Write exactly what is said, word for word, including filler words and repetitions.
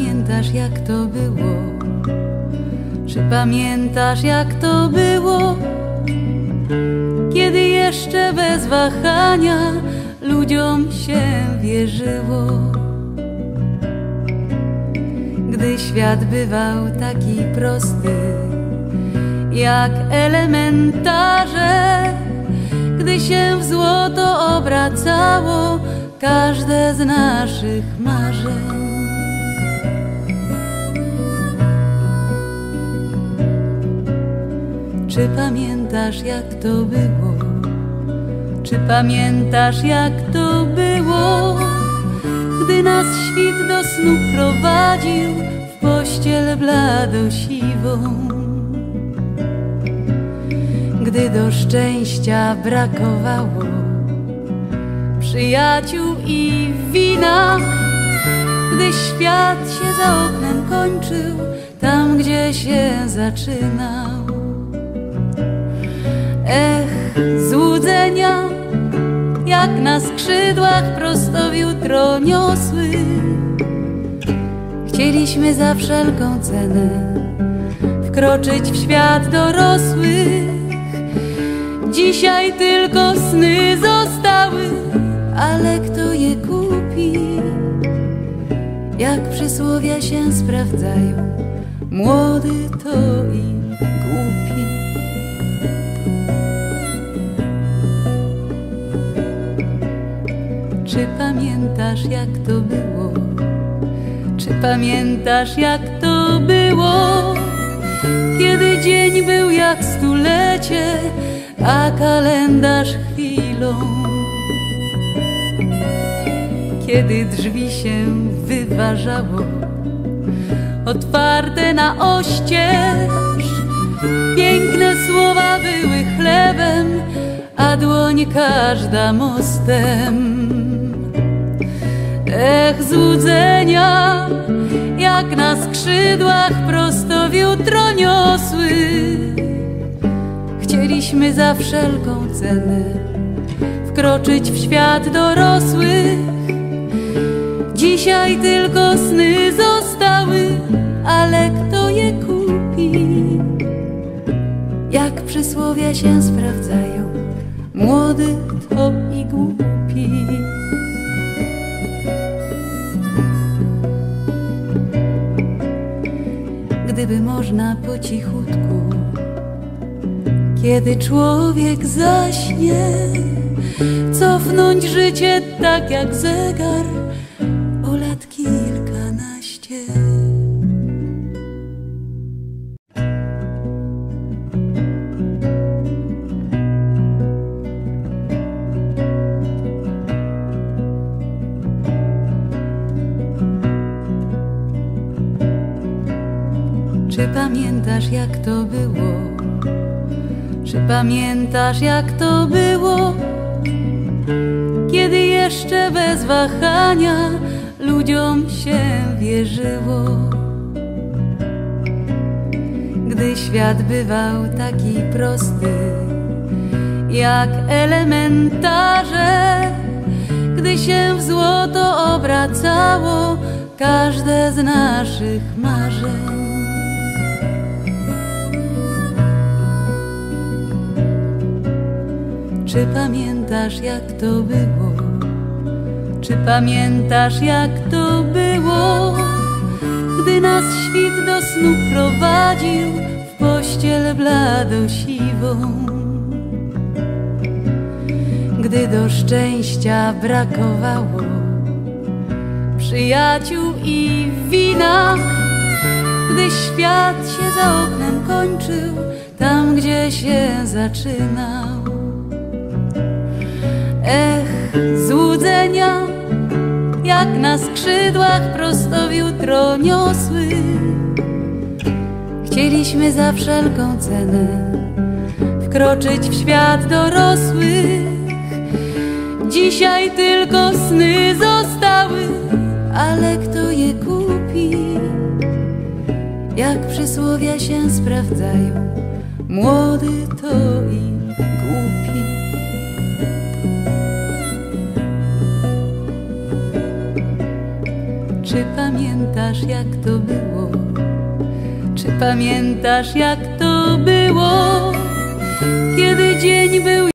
pamiętasz, jak to było? Czy pamiętasz, jak to było? Kiedy jeszcze bez wahania ludziom się wierzyło. Gdy świat bywał taki prosty, jak elementarze, gdy się w złoto obracało każde z naszych marzeń. Czy pamiętasz, jak to było? Czy pamiętasz, jak to było? Gdy nas świt do snu prowadził w pościel bladosiwą. Gdy do szczęścia brakowało przyjaciół i wina. Gdy świat się za oknem kończył, tam gdzie się zaczynał. Ech, złudzenia, jak na skrzydłach prosto w jutro niosły. Chcieliśmy za wszelką cenę wkroczyć w świat dorosły. Dzisiaj tylko sny zostały, ale kto je kupi? Jak przysłowia się sprawdzają, młody to i głupi. Czy pamiętasz, jak to było? Czy pamiętasz, jak to było? Kiedy dzień był jak stulecie, a kalendarz chwilą. Kiedy drzwi się wyważało, otwarte na oścież, piękne słowa były chlebem, a dłoń każda mostem. Ech, złudzenia, jak na skrzydłach prosto w jutro niosły. Chcieliśmy za wszelką cenę wkroczyć w świat dorosły. Dzisiaj tylko sny zostały, ale kto je kupi? Jak przysłowia się sprawdzają, młody to i głupi. Gdyby można po cichutku, kiedy człowiek zaśnie, cofnąć życie tak jak zegar o lat kilkanaście. Czy pamiętasz, jak to było? Czy pamiętasz, jak to było? Kiedy jeszcze bez wahania ludziom się wierzyło. Gdy świat bywał taki prosty, jak elementarze, gdy się w złoto obracało każde z naszych marzeń. Czy pamiętasz, jak to było? Czy pamiętasz, jak to było? Gdy nas świt do snu prowadził w pościel bladosiwą. Gdy do szczęścia brakowało przyjaciół i wina. Gdy świat się za oknem kończył, tam gdzie się zaczynał. Ech, złudzenia, jak na skrzydłach prosto w jutro niosły. Chcieliśmy za wszelką cenę wkroczyć w świat dorosły. Dzisiaj tylko sny zostały, ale kto je kupi? Jak przysłowia się sprawdzają, młody to i głupi. Czy pamiętasz, jak to było? Czy pamiętasz, jak to było, kiedy dzień był